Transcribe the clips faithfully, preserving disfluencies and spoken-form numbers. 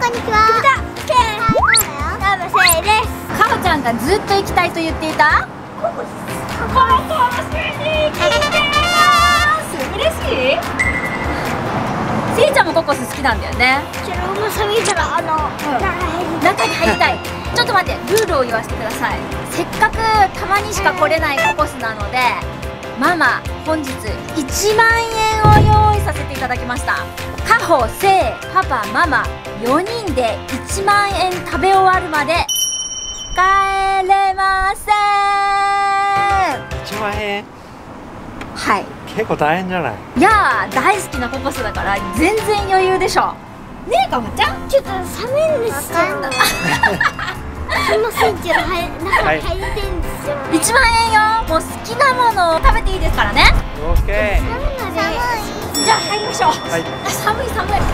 こんにちは。ケン。ナムセイです。 かおちゃんがずっと行きたいと言っていたココスに来てます。嬉しい。せいちゃんもココス好きなんだよね。 けどもう寒いからあの、 うん、中に入りたい。ちょっと待って、ルールを言わせてください。せっかくたまにしか来れないココスなので、ママ本日いちまんえんを用意させていただきました。かほ、せい、パパ、ママよにんでいちまんえん食べ終わるまで帰れません。 いちまんえん。 はい、 結構大変じゃない？ いやー、大好きなココスだから全然余裕でしょ。ねえ、かほちゃん。 ちょっと寒いんですよ。すいませんけど、はい、中に入ってんですよ、ね。 いちまんえんよ。もう好きなものを食べていいですからね。 オッケー。 寒い。 じゃあ入りましょう。はい。寒い寒い。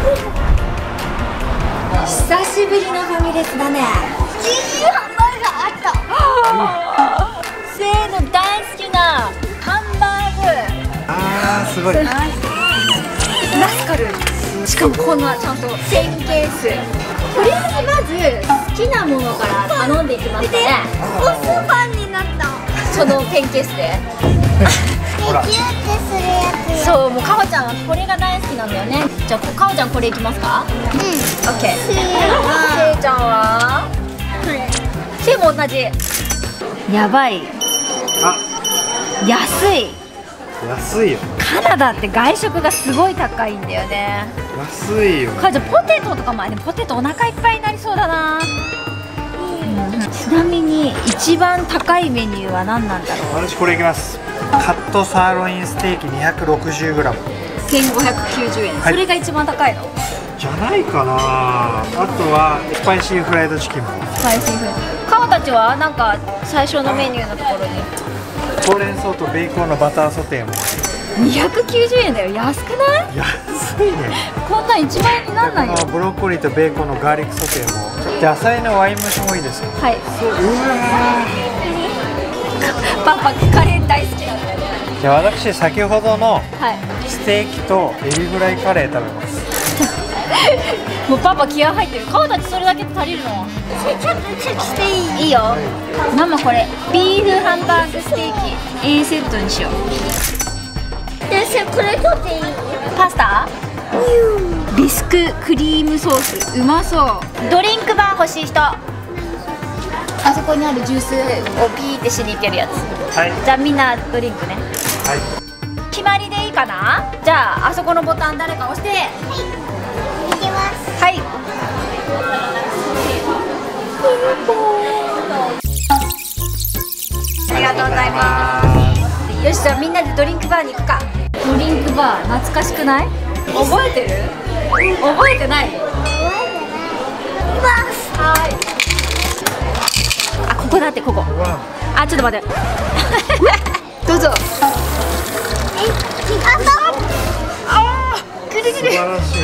久しぶりのファミレスだね。 ジジイハンバーガーあった。 せーの、大好きなハンバーグ。 あー、すごい。 ラスカル。しかもこんなちゃんとせんケース。とりあえずまず好きなものから頼んでいきますね。 おそばになった。 そのペンケースで。 ほら。 ギュってするやつ。 そう、もうかほちゃんはこれが大好きなんだよね。じゃあかほちゃんこれいきますか？ うん。 オッケー。 せーせいちゃんはこれ。 せいも同じ。やばい。 あ、 安い。 安いよ。 カナダって外食がすごい高いんだよね。 安いよ。 かほちゃんポテトとかもある。ポテトお腹いっぱいになりそうだな。ちなみに一番高いメニューは何なんだろう。 私これいきます。カットサーロインステーキ にひゃくろくじゅうグラム。 せんごひゃくきゅうじゅうえん、 はい、 それが一番高いのじゃないかな。あとはスパイシーフライドチキンも。 スパイシーフード。かほたちはなんか最初のメニューのところにほうれん草とベーコンのバターソテーも。 にひゃくきゅうじゅうえんだよ。安くない？ 安いね。 こんなんいちまんえんになんないよ。 ブロッコリーとベーコンのガーリックソテーも。野菜のワイン蒸しもいいですよ。 はい。 そう、うわパパカレー大好きなんだよね。 じゃあ私先ほどのはい。 ステーキとエビフライカレー食べます。 もうパパ気合入ってる。かほたちそれだけで足りるの？ ちょっとチェックしていい？ いいよ。ママこれビーフハンバーグステーキ A セットにしよう。 で、せこれ取っていい？ パスタ？ビスククリームソースうまそう。ドリンクバー欲しい人。あそこにあるジュースをピーってしに行けるやつ。 はい。 じゃあみんなドリンクね。 はい。 決まりでいいかな。じゃああそこのボタン誰か押して。 はい、いきます。 はい。ありがとうございます。よし、じゃあみんなでドリンクバーに行くか。ドリンクバー懐かしくない？覚えてる？覚えてない？はい。あ、ここだって、ここ。あ、ちょっと待って。どうぞ。 え、あった。 あー、くるくる。 素晴らし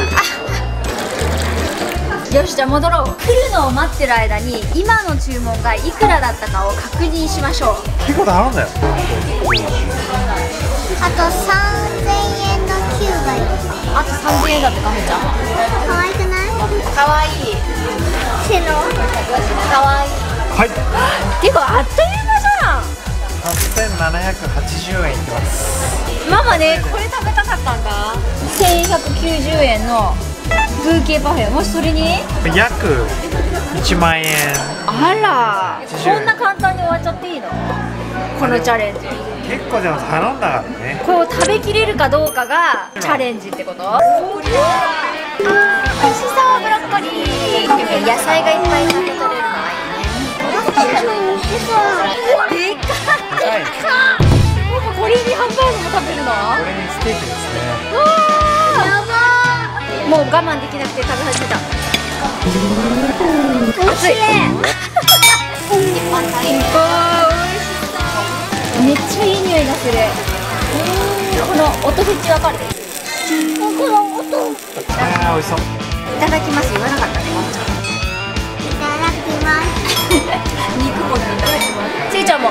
い。 よし、じゃあ戻ろう。来るのを待ってる間に今の注文がいくらだったかを確認しましょう。 結構頼んだよ。 あとさんぜんえんのきゅうばい。 あとさんぜんえんだって。かほちゃん可愛くない？ かわいい。 せの。 かわいい。 はい。 てかあっという間じゃん。 はっせんななひゃくはちじゅうえんいきます。 ママね、これ食べたかったんだ。せんひゃくきゅうじゅうえんのブーケパフェ。もしそれに約いちまんえん。 あら、こんな簡単に終わっちゃっていいの？このチャレンジ。 結構でも頼んだからね。 こう食べきれるかどうかがチャレンジってこと？あー、美味しそう。ブロッコリー。野菜がいっぱい食べ取れるのはいいね。 美味しそう。 でっかい。これにハンバーグも食べるの？ これにステーキですね。 うわー、やばー。もう我慢できなくて食べ始めた。熱いね。めっちゃいい匂いがする。この音フェチわかる？ この音。 あー、美味しそう。 いただきます言わなかったね、ワンちゃん。 いただきます。 肉もいただきます。せいちゃんも。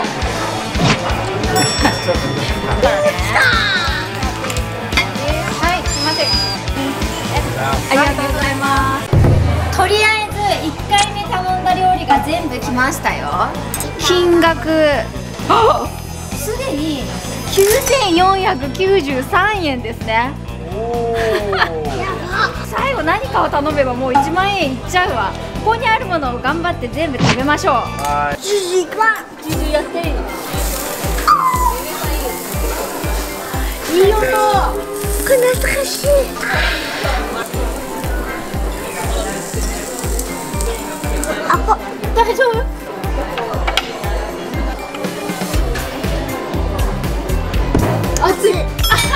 はい、すみません。ありがとうございます。とりあましたよ。金額すでにきゅうせんよんひゃくきゅうじゅうさんえんですね。最後何かを頼めばもういちまんえんいっちゃうわ。ここにあるものを頑張って全部食べましょう。 はい。 ジュジュいくわ。ジュジュやっていいの？いい音。 これ懐かしい。あ、こ大丈夫？熱い。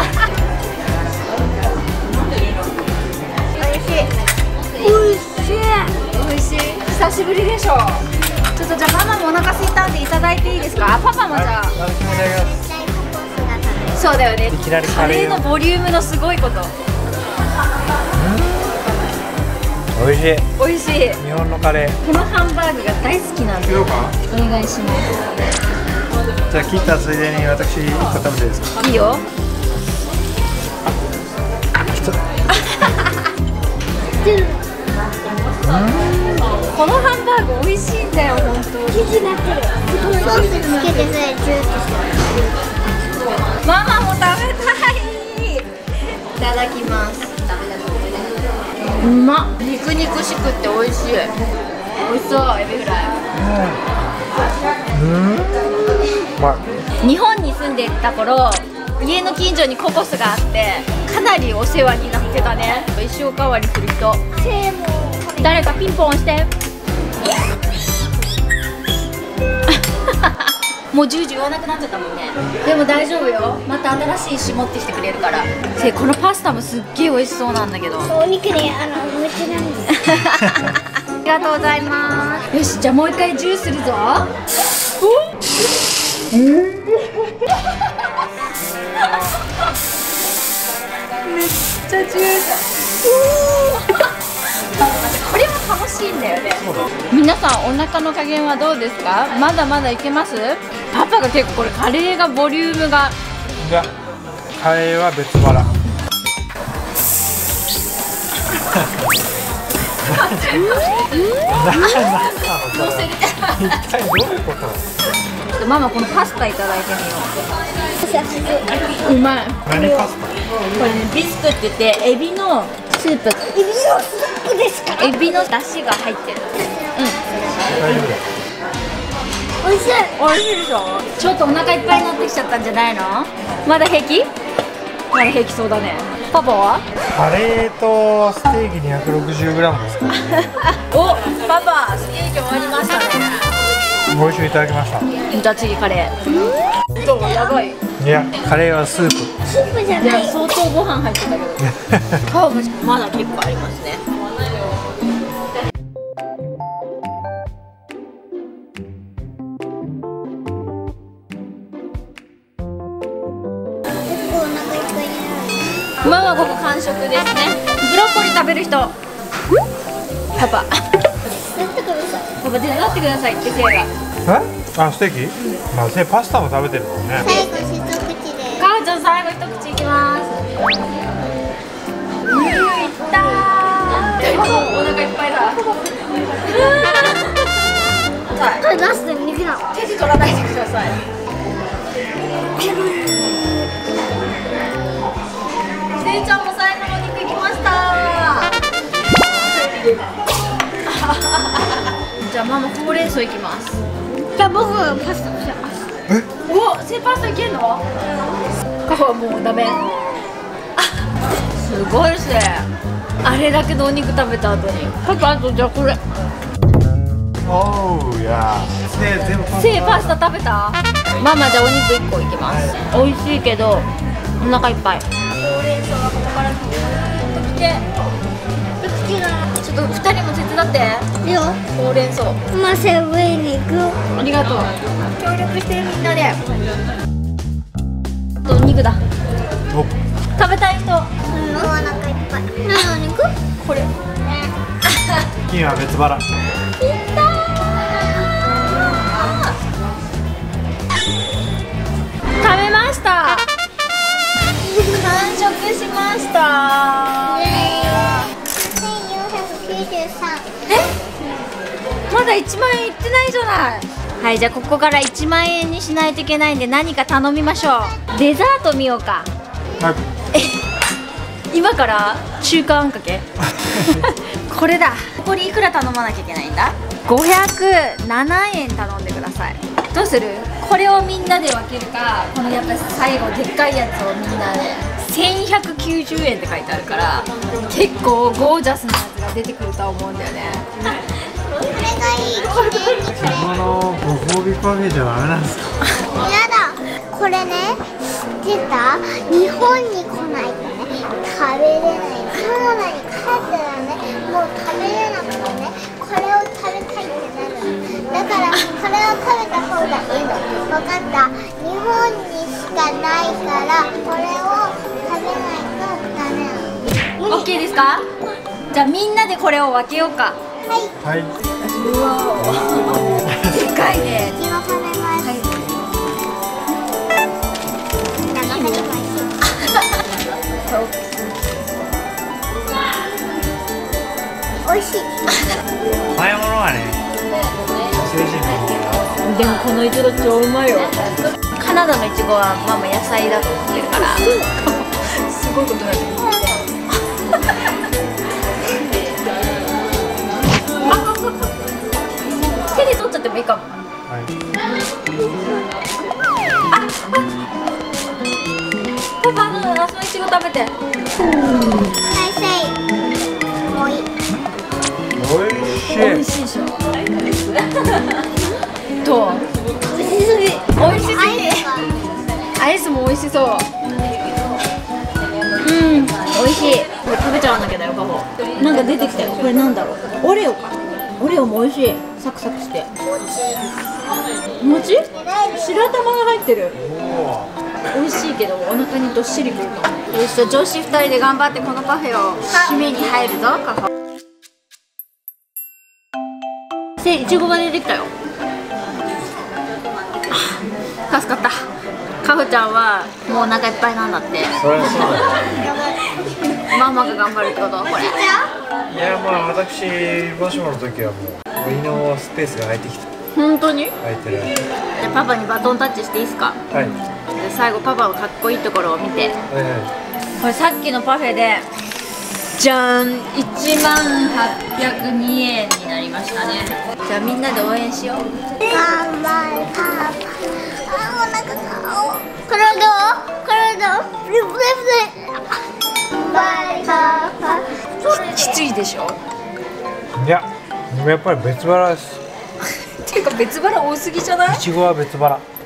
おいしい。 おいしい。久しぶりでしょ。ちょっとじゃあママもお腹空いたんでいただいていいですか？パパもじゃあ。 よろしくお願いします。 そうだよね。 いきなりカカレーをレーのボリュームのすごいこと。 美味しい。 美味しい。 日本のカレー。 このハンバーグが大好きなんで。 ようか。 お願いしまじゃあ切ったついでに私一個食べていいですか。 す。いいよ。このハンバーグ美味しいんだよ本当。 生地になってる。ソースつけてそれジュースしてる。 ママも食べたい。いただきます。うまっ。肉肉しくって美味しい。美味しそうエビフライ。 うん。うまい。 日本に住んでいた頃、家の近所にココスがあってかなりお世話になってたね。一生代わりする人。誰かピンポン押して。もうジュージュ言わなくなっちゃったもんね。でも大丈夫よ。また新しい石持ってきてくれるから。せこのパスタもすっげえ美味しそうなんだけど。 お肉にあの夢中なんです。 ありがとうございます。よし、じゃあもう一回ジューするぞ。めっちゃジュース。これも楽しいんだよね。皆さんお腹の加減はどうですか？まだまだいけます？パパが結構これカレーがボリュームが。 いや、カレーは別腹。 乗せる。 一体どういうこと？ ママこのパスタいただいてみよう。うまい。 何パスタ？ これねビスクって言ってエビのスープ。 エビのスープですか？ エビの出汁が入ってる。 大丈夫だ。 美味しい。 美味しいでしょ。ちょっとお腹いっぱいになってきちゃったんじゃないの？まだ平気？まだ平気そうだね。パパは？ カレーとステーキ にひゃくろくじゅうグラム ですか。 お、パパステーキ終わりましたね。 ご一緒いただきました。 じゃあ次カレー。どう？やばい。 いや、カレーはスープ。 スープじゃいやない。 相当ご飯入ってたけど。ハーブまだ結構ありますね。ママここ完食ですね。ブロッコリー食べる人。パパ。 やってください。 パパ手伝ってくださいってせいが。 え？あ、ステーキ？まあ、せパスタも食べてるもんね。 最後一口で。 母ちゃん最後一口いきます。うん、いったー。お腹いっぱいだ。 これ出す肉だ。 手で取らないでください。せいちゃんも最後の肉いきました。じゃあママほうれん草いきます。 じゃあ僕パスタします。 お、せいパスタいけんの？カフはもうダメ。すごいっすね。あれだけのお肉食べた後に。パパあとじゃあこれ。 おー、いやー。で、全部パスタ。 せいパスタ食べた？ママじゃあお肉いっこいきます。美味しいけどお腹いっぱい。ほうれん草がここから来て。 口が。 ちょっとふたりも手伝って。 いいよ。 ほうれん草。 ませ上に行く。 ありがとう。協力してるみんなで。あとお肉だ。 お、 食べたい人。 お腹いっぱい。何の肉？ これ。 金は別腹。 いったー。食べました。完食しました。 せんよんひゃくきゅうじゅうさん。 え、まだいちまん円いってないじゃない。はい、じゃあここからいちまん円にしないといけないんで、何か頼みましょう。デザート見ようか。 はい。 今から中華あんかけこれだ。これいくら頼まなきゃいけないんだ。ごひゃくななえん頼んでください。どうする？これをみんなで分けるか、このやっぱり最後でっかいやつをみんなでせんひゃくきゅうじゅうえんって書いてあるから、結構ゴージャスなやつが出てくるとは思うんだよね。 これがいい。これこのご褒美パフェじゃダメなんですか？ やだ。これね、知ってた？日本に来ないとね食べれない。カナダに帰ったらねもう食べれなくてね、これを食べたいってなるの。だからこれを食べた方がいいの。分かった？日本にしかないからこれを食べないとダメなの。 オッケーですか？じゃあみんなでこれを分けようか。 はい。 はい。 うわでかいね。 今食べます。はい。中にも美味しい。 前物はね、成人のでもこのいちご超うまいよ。カナダのいちごはママ野菜だと思ってるからすごいことなんだけど手で取っちゃってもいいかも。 はい。 パパのそのいちご食べて。 はいせい。もういい。 おいしい。 美味しいでしょ。どう？美味しすぎ。美味しすぎ。アイスも美味しそう。うん、美味しい。これ食べちゃわなきゃだよ、パパ。なんか出てきたよ。これなんだろう。オレオか。オレオも美味しい。サクサクして。餅？白玉が入ってる。美味しいけどお腹にどっしりくるかも。よし、女子ふたりで頑張ってこのパフェを締めに入るぞ。カフェ。せいちごが出てきたよ。助かった。カフちゃんはもうお腹いっぱいなんだって。 そりゃそうだよ。 ママが頑張るってことこれ。 いや、まあ私もしもの時はもう胃のスペースが空いてきた。 本当に？ 空いてる。 じゃあパパにバトンタッチしていいですか？ はい。 で最後パパのかっこいいところを見て。 はいはこれさっきのパフェでじゃんいちまんはっぴゃくにえんになりましたね。じゃあみんなで応援しよう。 頑張るパパ。あ、お腹が。これどう？これどう？ブルブルブル。頑張るパパ。 きついでしょ？ い。いや、でもやっぱり別腹です。 ていうか別腹多すぎじゃない？ いちごは別腹。